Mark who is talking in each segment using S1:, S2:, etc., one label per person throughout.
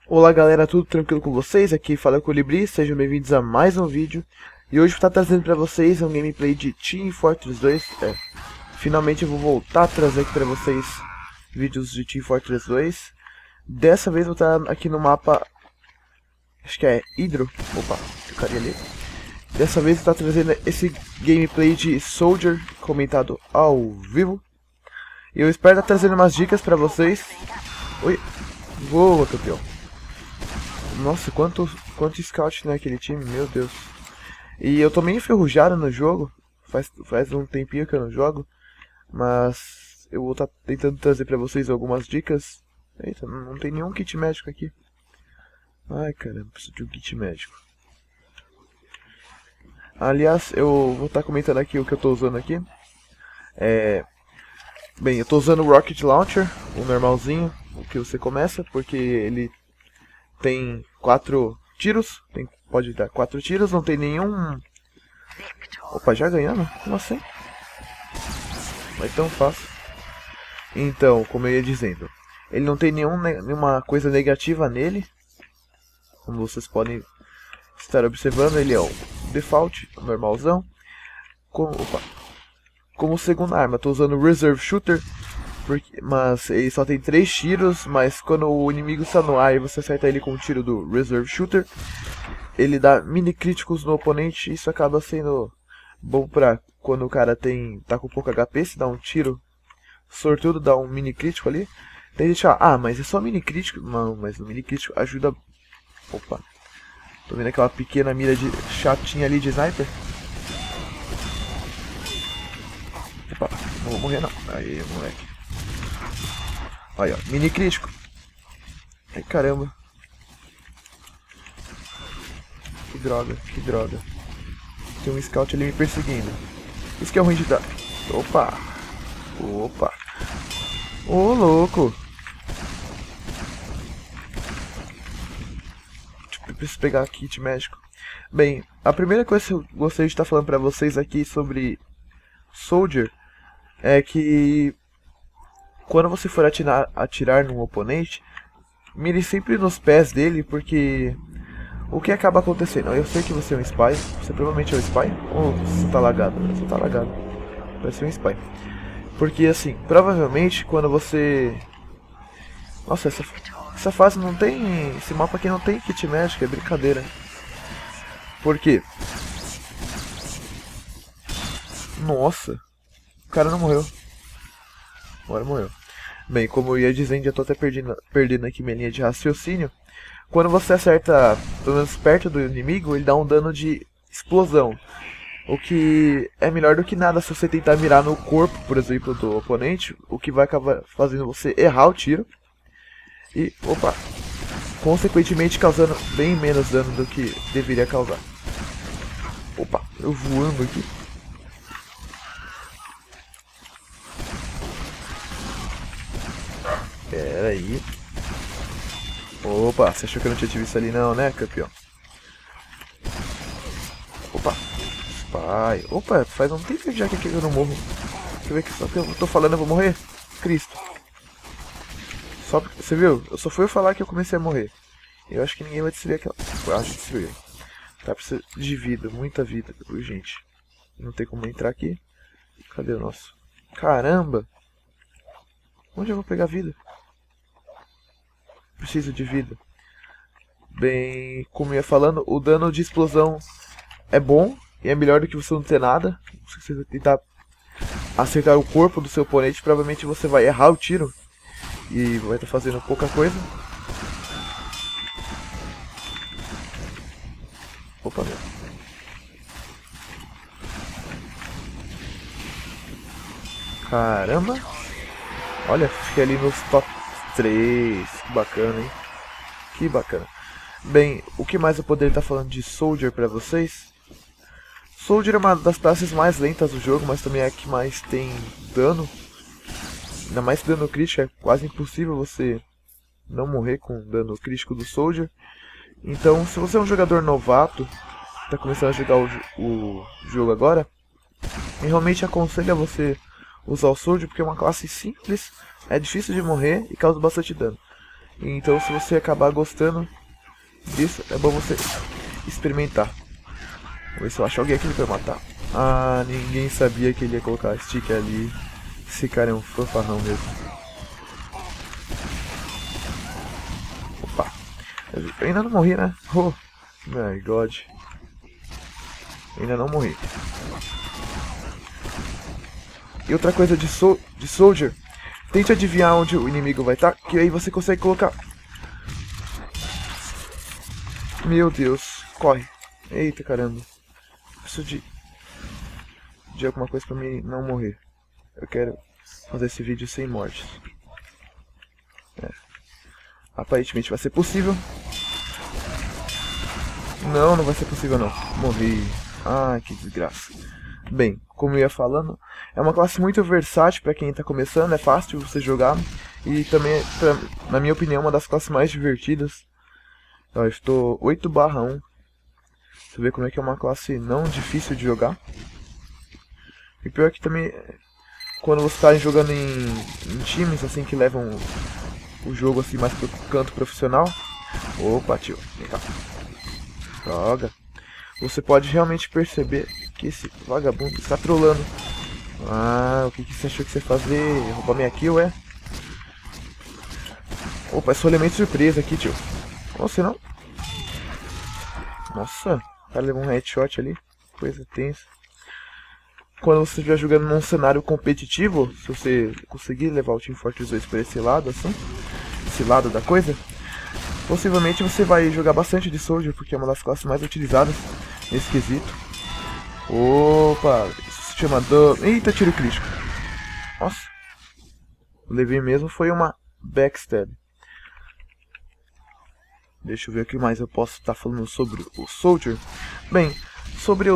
S1: Olá galera, tudo tranquilo com vocês? Aqui fala Colibri, sejam bem-vindos a mais um vídeo. E hoje eu vou estar trazendo para vocês um gameplay de Team Fortress 2. Finalmente eu vou voltar a trazer aqui para vocês vídeos de Team Fortress 2. Dessa vez eu vou estar aqui no mapa, acho que é Hydro. Opa, o carinha ali. Dessa vez eu vou estar trazendo esse gameplay de Soldier comentado ao vivo. E eu espero estar trazendo umas dicas para vocês. Oi, boa campeão. Nossa, quanto scout naquele time, meu Deus. E eu tô meio enferrujado no jogo. Faz um tempinho que eu não jogo. Mas eu vou estar tentando trazer pra vocês algumas dicas. Eita, não tem nenhum kit médico aqui. Ai caramba, preciso de um kit médico. Aliás, eu vou estar comentando aqui o que eu tô usando aqui. Bem, eu tô usando o Rocket Launcher, o normalzinho, o que você começa, porque ele tem 4 tiros, pode dar 4 tiros, não tem nenhum... Opa, já ganhamos? Como assim? Não é tão fácil. Então, como eu ia dizendo, ele não tem nenhuma coisa negativa nele. Como vocês podem estar observando, ele é o default, o normalzão. Como segunda arma, estou usando o Reserve Shooter. Mas ele só tem 3 tiros, mas quando o inimigo está no ar e você acerta ele com um tiro do Reserve Shooter, ele dá mini críticos no oponente. Isso acaba sendo bom pra quando o cara tá com pouco HP, se dá um tiro sortudo, dá um mini crítico ali. Tem gente que fala, mas é só mini crítico. Não, mas o mini crítico ajuda... Opa, tô vendo aquela pequena mira de chatinha ali de sniper. Opa, não vou morrer não. Aí, moleque. Aí, ó, mini crítico. Ai, caramba. Que droga, que droga. Tem um scout ali me perseguindo. Isso que é ruim de dar. Opa. Opa. Ô, louco. Eu preciso pegar kit médico. Bem, a primeira coisa que eu gostaria de estar falando pra vocês aqui sobre Soldier é que quando você for atirar num oponente, mire sempre nos pés dele, porque o que acaba acontecendo? Eu sei que você é um spy, você provavelmente é um spy, ou você tá lagado? Você tá lagado, parece um spy. Porque assim, provavelmente quando você... Nossa, essa fase não tem... Esse mapa aqui não tem kit médico, é brincadeira. Por quê? Nossa, o cara não morreu. Agora morreu. Bem, como eu ia dizendo, já tô até perdendo aqui minha linha de raciocínio. Quando você acerta, pelo menos perto do inimigo, ele dá um dano de explosão. O que é melhor do que nada se você tentar mirar no corpo, por exemplo, do oponente. O que vai acabar fazendo você errar o tiro. E, opa, consequentemente causando bem menos dano do que deveria causar. Opa, eu voando aqui. Pera aí. Opa, você achou que eu não tinha te visto ali não, né, campeão? Opa. Spy. Opa, faz um tempo já que eu não morro. Deixa eu ver que só que eu tô falando eu vou morrer. Cristo. Só porque, você viu? Eu só fui falar que eu comecei a morrer. Eu acho que ninguém vai destruir aquela... Eu acho que destruiu. Tá, precisa de vida, muita vida, urgente. Não tem como entrar aqui. Cadê o nosso? Caramba! Onde eu vou pegar vida? Preciso de vida. Bem, como eu ia falando, o dano de explosão é bom e é melhor do que você não ter nada. Se você tentar acertar o corpo do seu oponente, provavelmente você vai errar o tiro e vai estar fazendo pouca coisa. Opa, meu. Caramba. Olha, fiquei ali nos top 3. Que bacana, hein? Que bacana. Bem, o que mais eu poderia estar falando de Soldier pra vocês? Soldier é uma das classes mais lentas do jogo, mas também é a que mais tem dano. Ainda mais dano crítico, é quase impossível você não morrer com dano crítico do Soldier. Então, se você é um jogador novato, está começando a jogar o jogo agora, eu realmente aconselho a você usar o Soldier, porque é uma classe simples, é difícil de morrer e causa bastante dano. Então se você acabar gostando disso, é bom você experimentar. Vou ver se eu acho alguém aqui pra matar. Ah, ninguém sabia que ele ia colocar stick ali. Esse cara é um fanfarrão mesmo. Opa. Eu ainda não morri, né? Oh, my god. Ainda não morri. E outra coisa de Soldier, tente adivinhar onde o inimigo vai estar, que aí você consegue colocar. Meu Deus, corre. Eita caramba. Preciso de alguma coisa pra mim não morrer. Eu quero fazer esse vídeo sem mortes. Aparentemente vai ser possível. Não, não vai ser possível não. Morri. Ai, que desgraça. Bem, como eu ia falando, é uma classe muito versátil para quem está começando, é fácil você jogar. E também, na minha opinião, uma das classes mais divertidas. Eu estou 8/1. Você vê como é que é uma classe não difícil de jogar. E pior que também, quando você está jogando em times assim que levam o jogo assim mais pro canto profissional. Opa, tio, vem cá. Droga. Você pode realmente perceber que esse vagabundo está trolando. Ah, o que você achou que você ia fazer? Roubar minha kill, é? Opa, é só elemento surpresa aqui, tio. Você não? Nossa, o cara levou um headshot ali. Coisa tensa. Quando você estiver jogando num cenário competitivo, se você conseguir levar o Team Fortress 2 para esse lado, assim, esse lado da coisa, possivelmente você vai jogar bastante de Soldier, porque é uma das classes mais utilizadas nesse quesito. Opa, isso se chama dano. Eita, tiro crítico. Nossa, levei mesmo, foi uma backstab. Deixa eu ver o que mais eu posso estar falando sobre o Soldier. Bem, sobre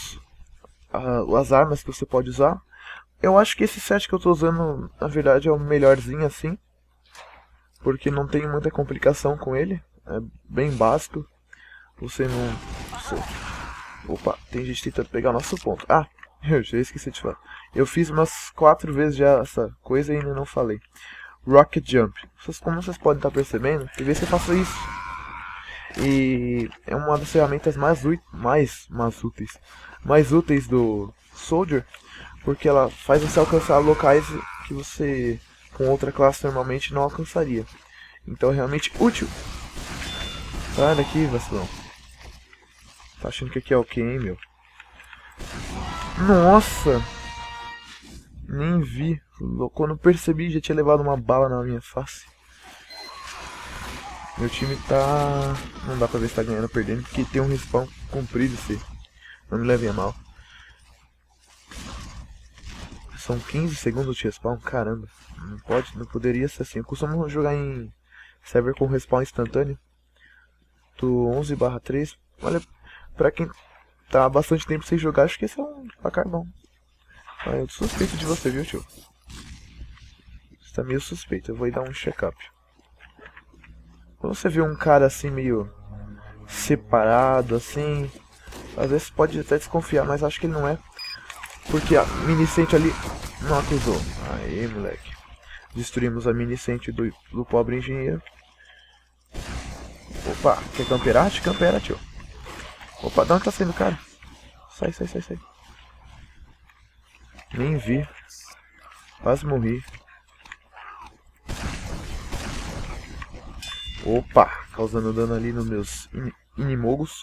S1: as armas que você pode usar, eu acho que esse set que eu estou usando, na verdade, é o melhorzinho assim, porque não tem muita complicação com ele, é bem básico. Você não... Opa, tem gente tentando pegar o nosso ponto. Ah, eu já esqueci de falar. Eu fiz umas 4 vezes já essa coisa e ainda não falei. Rocket Jump. Como vocês podem estar percebendo, tem vezes que eu faço isso. E é uma das ferramentas mais úteis do Soldier, porque ela faz você alcançar locais que você com outra classe normalmente não alcançaria. Então é realmente útil. Sai daqui, vacilão. Tá achando que aqui é o que, hein, meu? Nossa! Nem vi. Quando percebi, já tinha levado uma bala na minha face. Meu time tá... Não dá pra ver se tá ganhando ou perdendo, porque tem um respawn comprido, se não me levem a mal. São 15 segundos de respawn, caramba. Não poderia ser assim. Eu costumo jogar em server com respawn instantâneo. Do 11/3. Olha, pra quem tá há bastante tempo sem jogar, acho que esse é um placar bom. Ah, eu suspeito de você, viu, tio? Você tá meio suspeito, eu vou ir dar um check-up. Quando você vê um cara assim meio separado, assim, às vezes pode até desconfiar, mas acho que ele não é. Porque a Minicente ali não acusou. Aí, moleque. Destruímos a Minicente do pobre engenheiro. Opa, quer camperar? Te campera, tio. Opa, de onde tá saindo o cara? Sai, sai, sai, sai. Nem vi. Quase morri. Opa, causando dano ali nos meus inimigos.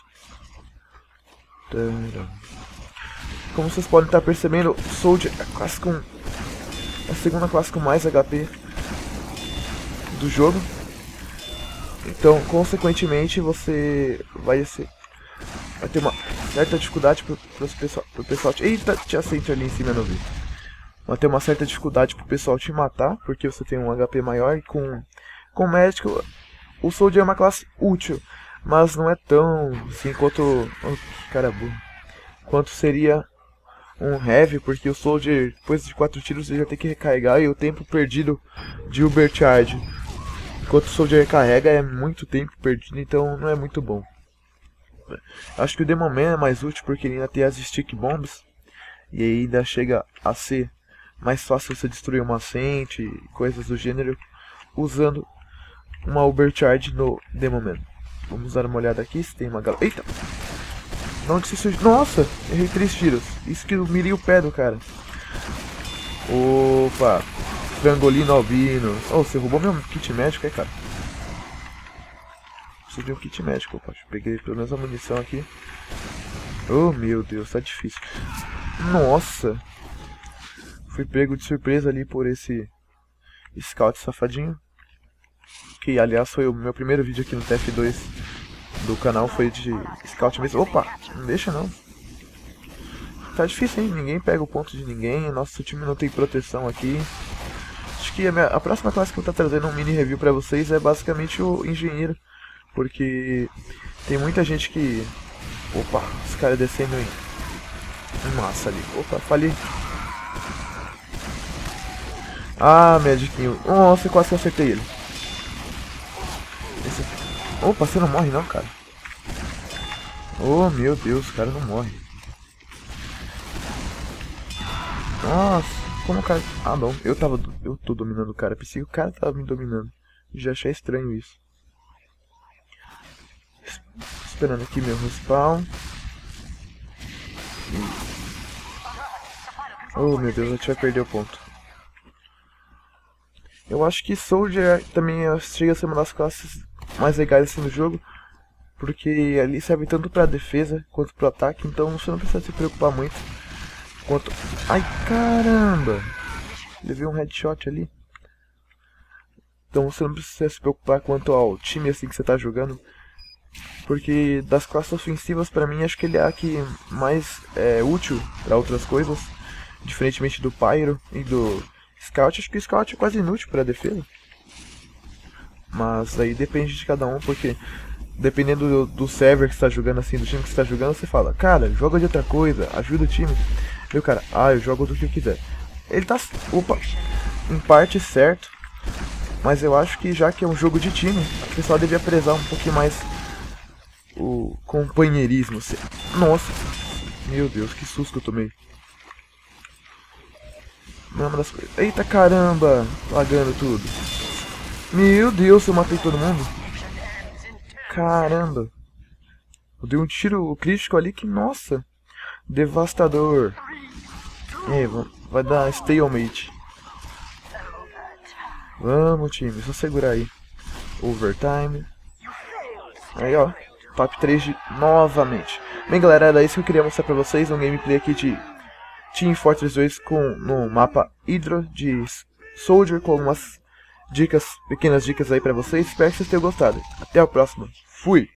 S1: Como vocês podem estar percebendo, Soldier é a segunda classe com mais HP do jogo. Então, consequentemente, você vai ter uma certa dificuldade pro pessoal te... Eita, tinha centro ali em cima, não vi. Vai ter uma certa dificuldade pro pessoal te matar, porque você tem um HP maior. E com médico, o Soldier é uma classe útil, mas não é tão assim quanto... Oh, que cara burro. Quanto seria um Heavy, porque o Soldier, depois de 4 tiros, ele já tem que recarregar, e o tempo perdido de Ubercharge enquanto o Soldier recarrega é muito tempo perdido, então não é muito bom. Acho que o Demonman é mais útil porque ele ainda tem as Stick Bombs, e ainda chega a ser mais fácil você destruir uma Ascent e coisas do gênero usando uma overcharge no demo man. Vamos dar uma olhada aqui se tem uma galera. Eita! De onde se surgiu? Nossa! Errei 3 tiros. Isso que eu mirei o pé do cara. Opa! Frangolino albino. Oh, você roubou meu kit médico, cara? Preciso de um kit médico. Opa, peguei pelo menos a munição aqui. Oh, meu Deus, tá difícil. Nossa! Fui pego de surpresa ali por esse scout safadinho. Que, aliás, foi o meu primeiro vídeo aqui no TF2 do canal. Foi de scout mesmo. Opa! Não deixa não. Tá difícil, hein? Ninguém pega o ponto de ninguém. Nosso time não tem proteção aqui. Acho que a próxima classe que eu vou estar trazendo um mini review pra vocês é basicamente o engenheiro. Porque tem muita gente que... Opa, os caras descendo em massa ali. Opa, falhei. Ah, Mediquinho. Nossa, quase que eu acertei ele. Opa, você não morre não, cara. Oh, meu Deus, o cara não morre. Nossa, como o cara... Ah, não, eu tô dominando o cara. Pensei que o cara tava me dominando. Já achei estranho isso. Esperando aqui meu respawn. Oh, meu Deus, a gente vai perder o ponto. Eu acho que Soldier também chega a ser uma das classes mais legais assim no jogo, porque ali serve tanto pra defesa quanto pro ataque, então você não precisa se preocupar muito quanto... Ai, caramba! Levei um headshot ali. Então você não precisa se preocupar quanto ao time assim que você tá jogando, porque das classes ofensivas pra mim acho que ele é a que mais é útil pra outras coisas, diferentemente do Pyro e do Scout. Acho que o Scout é quase inútil pra defesa. Mas aí depende de cada um, porque dependendo do server que você tá jogando, assim, do time que você tá jogando, você fala, cara, joga de outra coisa, ajuda o time. E o cara, eu jogo do que eu quiser. Ele tá, opa, em parte certo, mas eu acho que já que é um jogo de time, o pessoal devia prezar um pouquinho mais o companheirismo. Nossa, meu Deus, que susto que eu tomei. Eita caramba, lagando tudo. Meu Deus, eu matei todo mundo. Caramba. Eu dei um tiro crítico ali que, nossa, devastador. Vai dar stalemate. Vamos, time, só segurar aí. Overtime. Aí, ó, top 3 novamente. Bem, galera, era isso que eu queria mostrar pra vocês. Um gameplay aqui de Team Fortress 2 no mapa Hydro de Soldier, com algumas pequenas dicas aí pra vocês. Espero que vocês tenham gostado. Até a próxima. Fui!